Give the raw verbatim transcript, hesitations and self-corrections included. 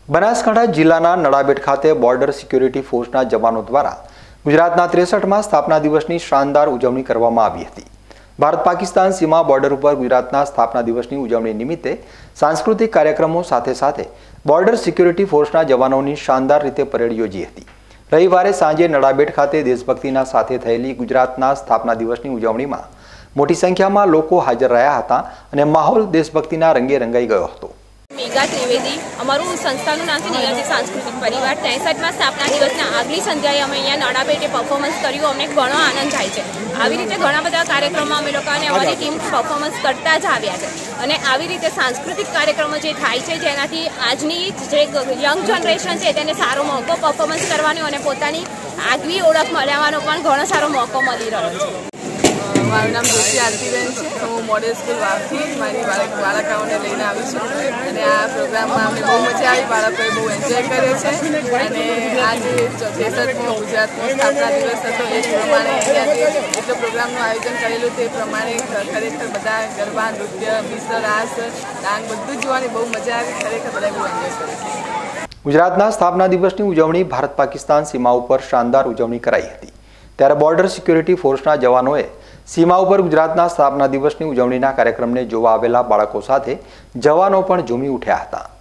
બનાસકાંઠા જિલ્લાના નડાબેટ ખાતે border security ફોર્સના જવાનો દ્વારા ગુજરાતના ત્રેસઠમાં સ્થાપના દિવસની શાનદાર ઉજવણી કરવામાં આવી હતી। ભારત પાકિસ્તાન સીમા બોર્ડર ઉપર ગુજરાતના સ્થાપના દિવસની ઉજવણી નિમિત્તે સાંસ્કૃતિક કાર્યક્રમો સાથે સાથે બોર્ડર સિક્યુરિટી ફોર્સના જવાનોની શાનદાર રીતે પરેડ યોજી હતી। રવિવારે સાંજે નડાબેટ ખાતે દેશભક્તિના સાથે થયેલી ગુજરાતના સ્થાપના દિવસની ઉજવણીમાં મોટી સંખ્યામાં લોકો હાજર રહ્યા હતા અને માહોલ દેશભક્તિના રંગે રંગાઈ ગયો હતો। मेघा त्रिवेदी अमरू संस्था नाम से नियति सांस्कृतिक परिवार त्रेसठ में स्थापना दिवस आगली संध्याए अमे अहींया नडाबेटे परफॉर्मन्स कर्युं। अमने घणो आनंद थाय छे। आवी रीते घणा बधा कार्यक्रमों अमे लोकोने अमारी टीम परफॉर्मन्स करता ज आव्या छे अने आवी रीते सांस्कृतिक कार्यक्रमों जे थाय छे जेनाथी आजनी जे यंग जनरेशन छे तेने सारो मौको परफॉर्मन्स करवानो अने पोतानी आगवी ओळख मळवानो पण घणो सारो मौको मळी रह्यो छे। मारू नाम जोशी आरतीबेन है। हूँ मॉडल स्कूल वावथी मारी बाळक बाळकाओने लईने आवी छुं अने आ प्रोग्राममां अમને બહુ મજા આવી। બાળકોએ બહુ એન્જોય કર્યો છે અને આજે ત્રેસઠમો ગુજરાતનો સ્થાપના દિવસ હતો એ પ્રમાણે અહીંયા જે એટલો પ્રોગ્રામનું આયોજન કરેલું તે પ્રમાણે ખરેખર બધા ગરબા નૃત્ય મિશ્ર રાસ ડાંગ બધું જોવાની બહુ મજા આવી। ખરેખર બધા બહુ એન્જોય કર્યું। ગુજરાતના સ્થાપના દિવસની ઉજવણી ભારત પાકિસ્તાન સીમા ઉપર શાનદાર ઉજવણી કરાઈ હતી। ત્યારે બોર્ડર સિક્યુરિટી ફોર્સના જવાનોએ सीमा पर गुजरातना स्थापना दिवसनी उजवણીના કાર્યક્રમને જોવા આવેલા બાળકો સાથે જવાનો પણ ઝૂમી ઉઠ્યા હતા।